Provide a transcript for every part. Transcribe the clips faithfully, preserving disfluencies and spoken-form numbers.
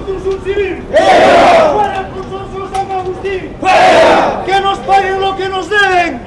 Construcción Civil! ¡Fuera! ¡Fuera el consorcio San Agustín! ¡Fuera! ¡Que nos paguen lo que nos deben!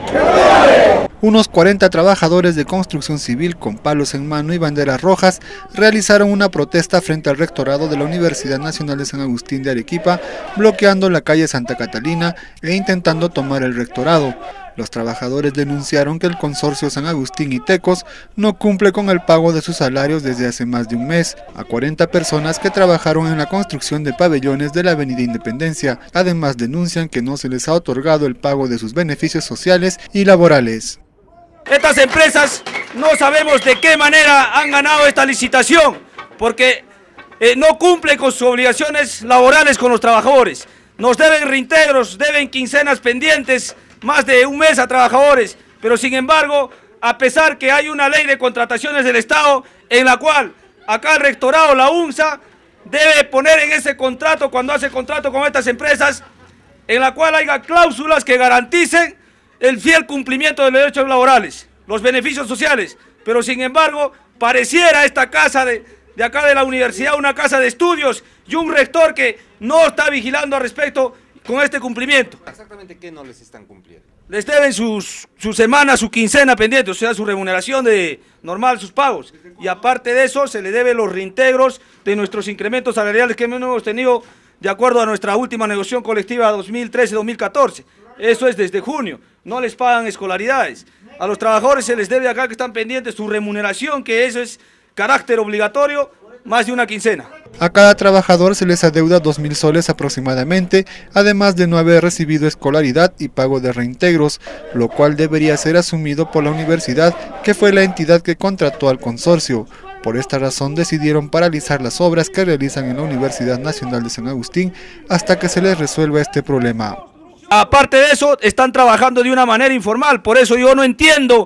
Unos cuarenta trabajadores de construcción civil con palos en mano y banderas rojas realizaron una protesta frente al rectorado de la Universidad Nacional de San Agustín de Arequipa, bloqueando la calle Santa Catalina e intentando tomar el rectorado. Los trabajadores denunciaron que el consorcio San Agustín y Tecos no cumple con el pago de sus salarios desde hace más de un mes a cuarenta personas que trabajaron en la construcción de pabellones de la Avenida Independencia. Además denuncian que no se les ha otorgado el pago de sus beneficios sociales y laborales. Estas empresas no sabemos de qué manera han ganado esta licitación, porque eh, no cumplen con sus obligaciones laborales con los trabajadores. Nos deben reintegros, deben quincenas pendientes, más de un mes a trabajadores, pero sin embargo, a pesar que hay una ley de contrataciones del Estado, en la cual acá el rectorado, la UNSA, debe poner en ese contrato, cuando hace contrato con estas empresas, en la cual haya cláusulas que garanticen el fiel cumplimiento de los derechos laborales, los beneficios sociales, pero sin embargo, pareciera esta casa de, de acá de la universidad una casa de estudios y un rector que no está vigilando al respecto con este cumplimiento. ¿Exactamente qué no les están cumpliendo? Les deben sus, su semana, su quincena pendiente, o sea, su remuneración de normal, sus pagos. Y aparte de eso, se le deben los reintegros de nuestros incrementos salariales que hemos tenido de acuerdo a nuestra última negociación colectiva dos mil trece dos mil catorce. Eso es desde junio. No les pagan escolaridades. A los trabajadores se les debe acá que están pendientes su remuneración, que eso es carácter obligatorio, más de una quincena. A cada trabajador se les adeuda dos mil soles aproximadamente, además de no haber recibido escolaridad y pago de reintegros, lo cual debería ser asumido por la universidad, que fue la entidad que contrató al consorcio. Por esta razón decidieron paralizar las obras que realizan en la Universidad Nacional de San Agustín hasta que se les resuelva este problema. Aparte de eso, están trabajando de una manera informal, por eso yo no entiendo,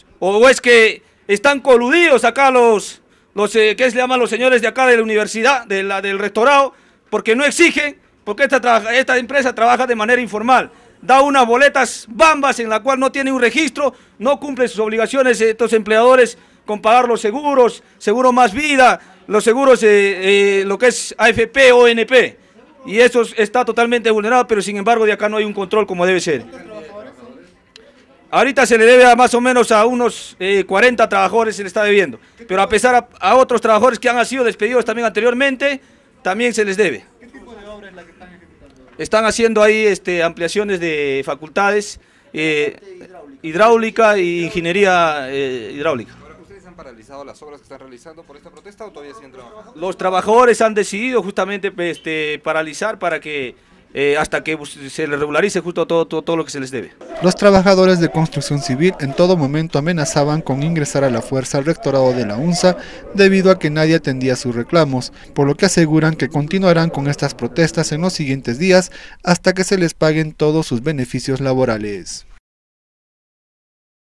o es que están coludidos acá los... los eh, ¿qué se llaman los señores de acá de la universidad, de la, del rectorado? Porque no exigen, porque esta, esta empresa trabaja de manera informal, da unas boletas bambas en la cual no tiene un registro, no cumple sus obligaciones estos empleadores con pagar los seguros, seguro más vida, los seguros, eh, eh, lo que es A F P, O N P, y eso está totalmente vulnerado, pero sin embargo de acá no hay un control como debe ser. Ahorita se le debe a más o menos a unos eh, cuarenta trabajadores, se le está debiendo. Pero a pesar a, a otros trabajadores que han sido despedidos también anteriormente, también se les debe. ¿Qué tipo de obra es la que están ejecutando? Están haciendo ahí este, ampliaciones de facultades, eh, hidráulica e ingeniería eh, hidráulica. ¿Ustedes han paralizado las obras que están realizando por esta protesta o todavía siguen trabajando? Los trabajadores han decidido justamente este, paralizar para que... Eh, hasta que se les regularice justo todo, todo, todo lo que se les debe. Los trabajadores de construcción civil en todo momento amenazaban con ingresar a la fuerza al rectorado de la UNSA debido a que nadie atendía sus reclamos, por lo que aseguran que continuarán con estas protestas en los siguientes días hasta que se les paguen todos sus beneficios laborales.